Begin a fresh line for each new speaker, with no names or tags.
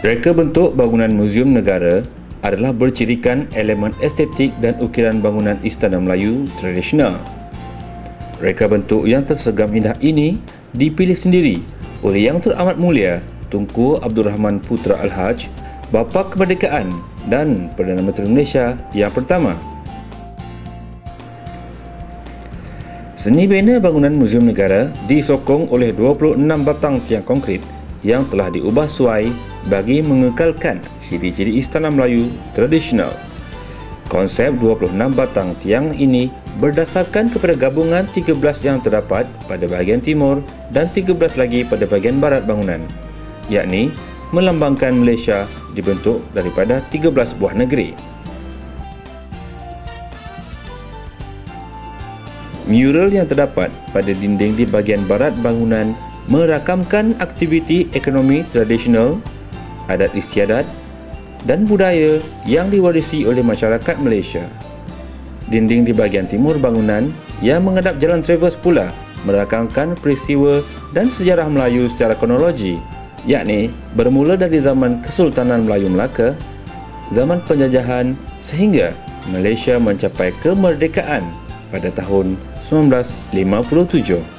Reka bentuk bangunan Muzium Negara adalah bercirikan elemen estetik dan ukiran bangunan Istana Melayu tradisional. Reka bentuk yang tersegam indah ini dipilih sendiri oleh Yang Teramat Mulia Tunku Abdul Rahman Putra Al-Haj, Bapa Kemerdekaan dan Perdana Menteri Malaysia yang pertama. Seni bina bangunan Muzium Negara disokong oleh 26 batang tiang konkrit yang telah diubah suai bagi mengekalkan ciri-ciri Istana Melayu tradisional. Konsep 26 batang tiang ini berdasarkan kepada gabungan 13 yang terdapat pada bahagian timur dan 13 lagi pada bahagian barat bangunan, yakni melambangkan Malaysia dibentuk daripada 13 buah negeri. Mural yang terdapat pada dinding di bahagian barat bangunan merakamkan aktiviti ekonomi tradisional, adat istiadat dan budaya yang diwarisi oleh masyarakat Malaysia. Dinding di bahagian timur bangunan yang menghadap Jalan Travers pula merakamkan peristiwa dan sejarah Melayu secara kronologi, yakni bermula dari zaman Kesultanan Melayu Melaka, zaman penjajahan sehingga Malaysia mencapai kemerdekaan pada tahun 1957.